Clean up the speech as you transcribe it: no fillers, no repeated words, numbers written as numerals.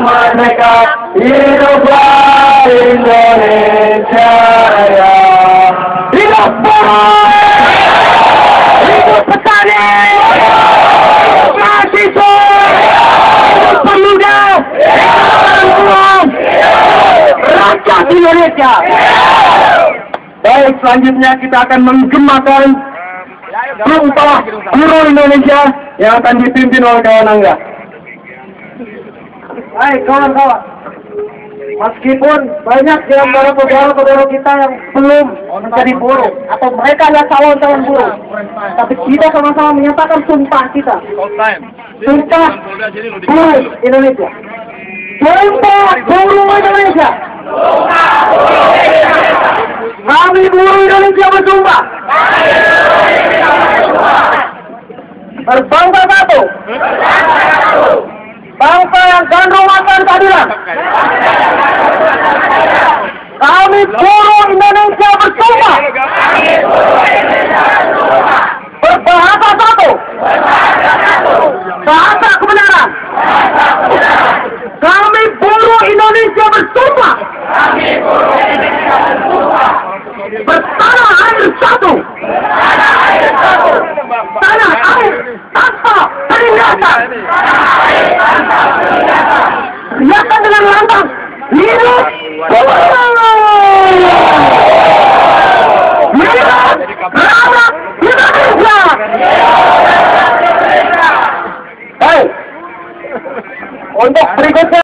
merdeka, hiduplah Indonesia Raya. Hidup buruh, hidup petani, hidup mahasiswa, hidup pemuda, hidup rakyat Indonesia. Baik, selanjutnya kita akan menggemakan Sumpah Buruh Indonesia yang akan dipimpin oleh kawan Angga. Baik kawan-kawan, meskipun banyak di antara saudara-saudara kita yang belum menjadi buruh atau mereka adalah calon-calon buruh, tapi kita sama-sama menyatakan sumpah kita. Sumpah Buruh Indonesia. Sumpah Buruh Indonesia. Kami buruh Indonesia bersumpah. Berbangsa satu. Bangsa yang gandrung akan keadilan. Kami buruh Indonesia bersumpah. Berbahasa satu. Bahasa kebenaran. Kami buruh Indonesia bersumpah. Bertanah air satu. Tanah air tanpa penindasan. Teriakan dengan lantang. Hidup buruh. Hidup rakyat Indonesia. Baik. Untuk berikutnya.